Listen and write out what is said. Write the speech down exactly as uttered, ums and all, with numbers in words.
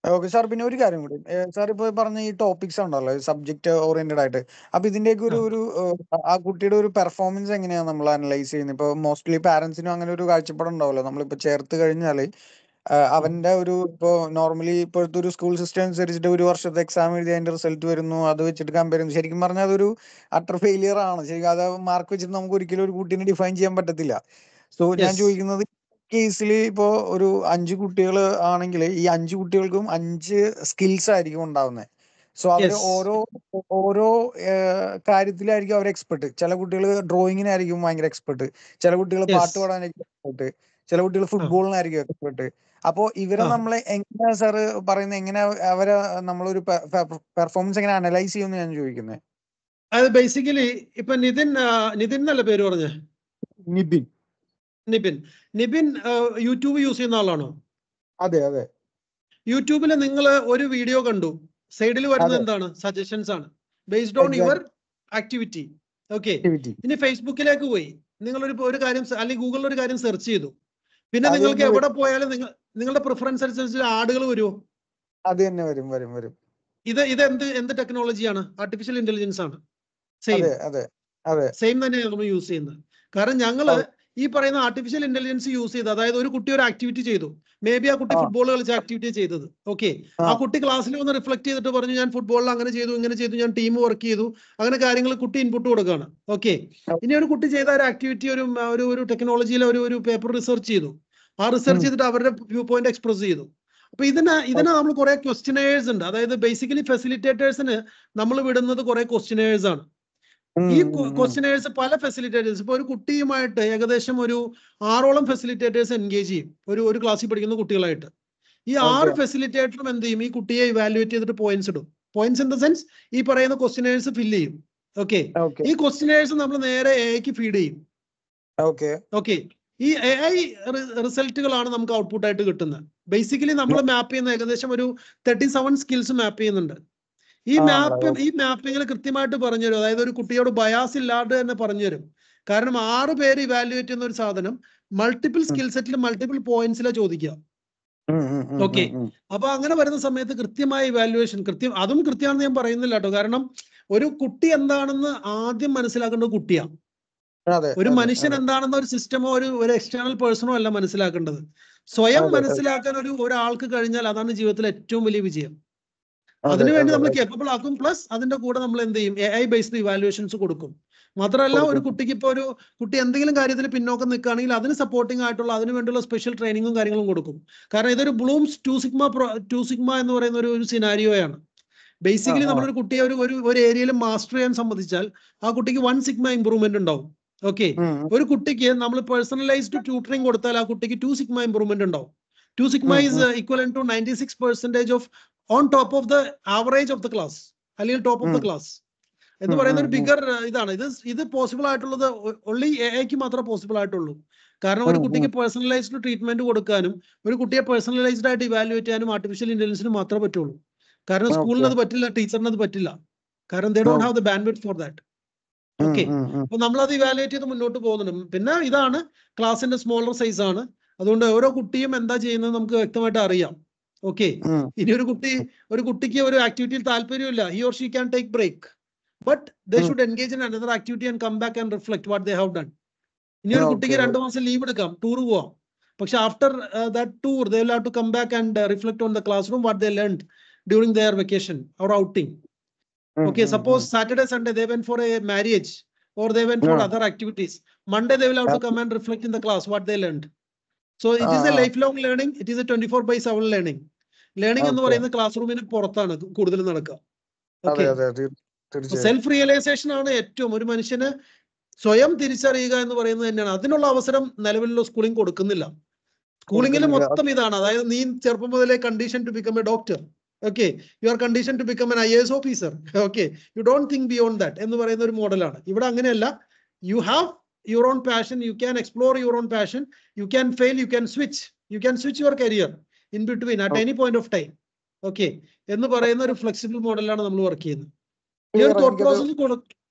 Okay sir, പിന്നെ ഒരു കാര്യം കൂടി സാർ ഇപ്പോൾ പറഞ്ഞ ഈ ടോപ്പിക്സ് ഉണ്ടല്ലോ സബ്ജക്ട് ഓറിയന്റഡ് ആയിട്ട്, അപ്പൊ ഇതിന്റെയൊക്കെ ഒരു ഒരു ആ കുട്ടിയുടെ ഒരു പെർഫോമൻസ് എങ്ങനെയാണ് നമ്മൾ അനലൈസ് ചെയ്യുന്നത്? ഇപ്പോൾ മോസ്റ്റ്ലി പാരന്റ്സിനും അങ്ങനെ ഒരു കാഴ്ചപ്പാടുണ്ടാവല്ലോ, നമ്മളിപ്പോൾ ചേർത്ത് കഴിഞ്ഞാൽ അവന്റെ ഒരു ഇപ്പോൾ നോർമലി ഇപ്പോഴത്തെ ഒരു സ്കൂൾ സിസ്റ്റം അനുസരിച്ചിട്ട് ഒരു വർഷത്തെ എക്സാം എഴുതി അതിന്റെ റിസൾട്ട് വരുന്നു, അത് വെച്ചിട്ട് കമ്പയർ ചെയ്യുന്നു. ശരിക്കും പറഞ്ഞാൽ അതൊരു അട്ടർ ഫെയിലിയർ ആണ്. ശരിക്കും അത് മാർക്ക് വെച്ചിട്ട് നമുക്ക് ഒരിക്കലും ഒരു കുട്ടീനെ ഡിഫൈൻ ചെയ്യാൻ പറ്റത്തില്ല. സോ ഞാൻ ചോദിക്കുന്നത്, കേസിൽ ഇപ്പോ ഒരു അഞ്ച് കുട്ടികൾ ആണെങ്കിൽ ഈ അഞ്ച് കുട്ടികൾക്കും അഞ്ച് സ്കിൽസ് ആയിരിക്കും ഉണ്ടാവുന്നത്. സോ അവര് ഓരോ ഓരോ കാര്യത്തിലായിരിക്കും അവർ എക്സ്പെർട്ട്. ചില കുട്ടികൾ ഡ്രോയിങ്ങിനായിരിക്കും ഭയങ്കര എക്സ്പെർട്ട്, ചില കുട്ടികൾ പാട്ട് പാടാനായിരിക്കും എക്സ്പെർട്ട്, ചില കുട്ടികൾ ഫുട്ബോളിനായിരിക്കും എക്സ്പെർട്ട്. അപ്പൊ ഇവരെ നമ്മളെ എങ്ങനെയാ സാറ് പറയുന്നത്, എങ്ങനെ അവരെ നമ്മളൊരു പെർഫോമൻസ് എങ്ങനെ അനലൈസ് ചെയ്യുമെന്ന് ഞാൻ ചോദിക്കുന്നത്. അത് ബേസിക്കലി ഇപ്പൊ നിതിൻ നിതിൻ എന്നല്ല പേര് പറഞ്ഞേ? നിബിൻ. നിബിൻ നിബിൻ യൂട്യൂബ് യൂസ് ചെയ്യുന്ന ആളാണോ? അതെ അതെ. യൂട്യൂബിൽ നിങ്ങൾ ഒരു വീഡിയോ കണ്ടു, സൈഡിൽ വരുന്നത് എന്താണ്? സജഷൻസ് ആണ്, based on your activity. Okay, ഇനി ഫേസ്ബുക്കിലേക്ക് പോയി നിങ്ങൾ ഒരു ഒരു കാര്യം അല്ലെങ്കിൽ ഗൂഗിളിൽ ഒരു കാര്യം സെർച്ച് ചെയ്തു, പിന്നെ നിങ്ങൾക്ക് എവിടെ പോയാലും നിങ്ങൾ നിങ്ങളുടെ പ്രിഫറൻസ് അനുസരിച്ച് ആടുകൾ വരുമോ? അത് തന്നെ വരും വരും വരും. ഇത് ഇത് എന്ത് എന്ത് ടെക്നോളജിയാണ്? ആർട്ടിഫിഷ്യൽ ഇന്റലിജൻസ് ആണ്. സെയിം സെയിം തന്നെയാണ് നമ്മൾ യൂസ് ചെയ്യുന്നത്. കാരണം ഞങ്ങള് ഈ പറയുന്ന ആർട്ടിഫിഷ്യൽ ഇന്റലിജൻസ് യൂസ് ചെയ്ത്, അതായത് ഒരു കുട്ടി ഒരു ആക്ടിവിറ്റി ചെയ്തു, മേ ബി ആ കുട്ടി ഫുട്ബോൾ കളിച്ച ആക്ടിവിറ്റി ചെയ്തത്. ഓക്കെ, ആ കുട്ടി ക്ലാസ്സിൽ വന്ന് റിഫ്ലക്ട് ചെയ്തിട്ട് പറഞ്ഞു ഞാൻ ഫുട്ബോളിൽ അങ്ങനെ ചെയ്തു ഇങ്ങനെ ചെയ്തു, ഞാൻ ടീം വർക്ക് ചെയ്തു, അങ്ങനെ കാര്യങ്ങൾ കുട്ടി ഇൻപുട്ട് കൊടുക്കുകയാണ്. ഓക്കെ, ഇനി ഒരു കുട്ടി ചെയ്ത ഒരു ആക്ടിവിറ്റി ഒരു ഒരു ടെക്നോളജിയിൽ ഒരു ഒരു പേപ്പർ റിസർച്ച് ചെയ്തു, ആ റിസർച്ച് ചെയ്തിട്ട് അവരുടെ വ്യൂ പോയിന്റ് എക്സ്പ്രസ് ചെയ്തു. അപ്പൊ ഇതിന് ഇതിന് നമ്മൾ കുറെ ക്വസ്റ്റ്യനേഴ്സ് ഉണ്ട്. അതായത് ബേസിക്കലി ഫെസിലിറ്റേറ്റേഴ്സിന് നമ്മൾ വിടുന്നത് കുറെ ക്വസ്റ്റ്യനേഴ്സ് ആണ്. ഈ ക്വസ്റ്റ്യനേഴ്സ് പല ഫെസിലിറ്റേറ്റേഴ്സ്, ഇപ്പൊ ഒരു കുട്ടിയുമായിട്ട് ഏകദേശം ഒരു ആറോളം ഫെസിലിറ്റേറ്റേഴ്സ് എൻഗേജ് ചെയ്യും ഒരു ഒരു ക്ലാസ്സിൽ പഠിക്കുന്ന കുട്ടികളായിട്ട്. ഈ ആറ് ഫെസിലിറ്റേറ്ററും എന്ത് ചെയ്യും? ഈ കുട്ടിയെ ഇവാലുവേറ്റ് ചെയ്തിട്ട് പോയിന്റ്സ് ഇടും. പോയിന്റ്സ് ഇൻ ദ സെൻസ് ഈ പറയുന്ന ക്വസ്റ്റ്യനേഴ്സ് ഫില്ല് ചെയ്യും. ഓക്കെ, ഈ ക്വസ്റ്റ്യനേഴ്സ് നമ്മൾ നേരെ എ ഐക്ക് ഫീഡ് ചെയ്യും. ഓക്കെ, ഈ എ ഐ റിസൾട്ടുകളാണ് നമുക്ക് ഔട്ട്പുട്ട് ആയിട്ട് കിട്ടുന്നത്. ബേസിക്കലി നമ്മൾ മാപ്പ് ചെയ്യുന്ന ഏകദേശം ഒരു തേർട്ടി സെവൻ സ്കിൽസ് മാപ്പ് ചെയ്യുന്നുണ്ട്. ഈ മാപ്പ് ഈ മാപ്പിങ്ങിൽ കൃത്യമായിട്ട് പറഞ്ഞു തരും. അതായത് ഒരു കുട്ടിയോട് ബയാസ് ഇല്ലാതെ തന്നെ പറഞ്ഞു തരും. കാരണം ആറ് പേര് ഇവാലുവേറ്റ് ചെയ്യുന്ന ഒരു സാധനം മൾട്ടിപ്പിൾ സ്കിൽ സെറ്റിൽ മൾട്ടിപ്പിൾ പോയിന്റ്സിലാണ് ചോദിക്കുക. ഓക്കെ, അപ്പൊ അങ്ങനെ വരുന്ന സമയത്ത് കൃത്യമായ ഇവാലുവേഷൻ കൃത്യം അതും കൃത്യമാണെന്ന് ഞാൻ പറയുന്നില്ല കേട്ടോ. കാരണം ഒരു കുട്ടി എന്താണെന്ന് ആദ്യം മനസ്സിലാക്കേണ്ടത് കുട്ടിയാണ്. ഒരു മനുഷ്യൻ എന്താണെന്ന് ഒരു സിസ്റ്റമോ ഒരു ഒരു എക്സ്റ്റേണൽ പേഴ്സണോ അല്ല മനസ്സിലാക്കേണ്ടത്. സ്വയം മനസ്സിലാക്കാൻ ഒരു ഒരാൾക്ക് കഴിഞ്ഞാൽ അതാണ് ജീവിതത്തിലെ ഏറ്റവും വലിയ വിജയം. അതിനുവേണ്ടി നമ്മൾ കേപ്പബിൾ ആക്കും. പ്ലസ് അതിന്റെ കൂടെ നമ്മൾ എന്ത് ചെയ്യും? എ ഐ ബേസ്ഡ് ഇവാലുവേഷൻസ് കൊടുക്കും. മാത്രമല്ല, ഒരു കുട്ടിക്ക് ഇപ്പോൾ ഒരു കുട്ടി എന്തെങ്കിലും കാര്യത്തിൽ പിന്നോക്കം നിൽക്കുകയാണെങ്കിൽ അതിന് സപ്പോർട്ടിംഗ് ആയിട്ടുള്ള അതിന് വേണ്ടിയുള്ള സ്പെഷ്യൽ ട്രെയിനിങ്ങും കാര്യങ്ങളും കൊടുക്കും. കാരണം ഇതൊരു Bloom's two sigma two sigma എന്ന് പറയുന്ന ഒരു ഒരു സിനാരിയോയാണ്. ബേസിക്കലി നമ്മളൊരു കുട്ടിയെ ഒരു ഒരു ഏരിയയിൽ മാസ്റ്റർ ചെയ്യാൻ സംബന്ധിച്ചാൽ ആ കുട്ടിക്ക് വൺ സിഗ്മ ഇമ്പ്രൂവ്മെന്റ് ഉണ്ടാവും. ഓക്കെ, ഒരു കുട്ടിക്ക് നമ്മൾ പേഴ്സണലൈസ്ഡ് ട്യൂട്ടറിംഗ് കൊടുത്താൽ ആ കുട്ടിക്ക് ടു സിഗ്മ ഇമ്പ്രൂവ്മെന്റ് ഉണ്ടാവും. Two sigma is equal to ninety six percentage of on top of the average of the class, അല്ലെങ്കിൽ ടോപ്പ് ഓഫ് ദ ക്ലാസ് എന്ന് പറയുന്ന ഒരു ബിഗർ ഇതാണ്. ഇത് ഇത് പോസിബിൾ ആയിട്ടുള്ളത് ഓൺലി എ ഐക്ക് മാത്രമേ പോസിബിൾ ആയിട്ടുള്ളൂ. കാരണം ഒരു കുട്ടിക്ക് പേഴ്സണലൈസ്ഡ് ട്രീറ്റ്മെന്റ് കൊടുക്കാനും ഒരു കുട്ടിയെ പേഴ്സണലൈസ്ഡ് ആയിട്ട് ഇവാലുവേറ്റ് ചെയ്യാനും ആർട്ടിഫിഷ്യൽ ഇന്റലിജൻസിന് മാത്രമേ പറ്റുള്ളൂ. കാരണം സ്കൂളിന് അത് പറ്റില്ല, ടീച്ചറിന് അത് പറ്റില്ല. കാരണം they don't have the bandwidth for that. Okay, അപ്പൊ നമ്മളത് ഇവാലുവേറ്റ് ചെയ്ത് മുന്നോട്ട് പോകുന്നുണ്ട്. പിന്നെ ഇതാണ് ക്ലാസിന്റെ സ്മോളർ സൈസ് ആണ്. അതുകൊണ്ട് ഓരോ കുട്ടിയും എന്താ ചെയ്യുന്നത് നമുക്ക് വ്യക്തമായിട്ട് അറിയാം. ഓക്കെ, ഇനി ഒരു കുട്ടി ഒരു കുട്ടിക്ക് ഒരു ആക്ടിവിറ്റിയിൽ താല്പര്യമില്ല, he or she can take break, but they should engage in another activity and come back and reflect what they have done. ഇനി ഒരു കുട്ടിക്ക് രണ്ടു മാസം ലീവ് എടുക്കാം, ടൂർ പോവാം. പക്ഷെ after that tour they will have to come back and reflect on the classroom what they learned during their vacation or outing. Okay, suppose Saturday, Sunday they went for a marriage or they went for other activities. Monday they will have to come and reflect in the class what they learned. So it is a lifelong learning. It is a twenty-four by seven learning. Learning എന്ന് പറയുന്ന class റൂമിന് പുറത്താണ് കൂടുതൽ നടക്കുക. Okay, self realization ആണ് ഏറ്റവും ഒരു മനുഷ്യന് സ്വയം തിരിച്ചറിയുക എന്ന് പറയുന്നത് തന്നെയാണ്. അതിനുള്ള അവസരം നിലവിലുള്ള സ്കൂളിംഗ് കൊടുക്കുന്നില്ല. സ്കൂളിംഗിൽ മൊത്തം ഇതാണ്. അതായത് നീ ചെറുപ്പം മുതലേ condition to become a doctor. Okay, you are conditioned to become an I A S officer. Okay, you don't think beyond that എന്ന് പറയുന്ന ഒരു മോഡലാണ്. ഇവിടെ അങ്ങനെയല്ല. You have your own passion, you can explore your own passion, you can fail, you can switch, you can switch your career in between at any point of time. Okay, എന്ന് പറയുന്ന ഒരു flexible മോഡലാണ് നമ്മൾ work ചെയ്യുന്നത്. ഈ ഒരു thought process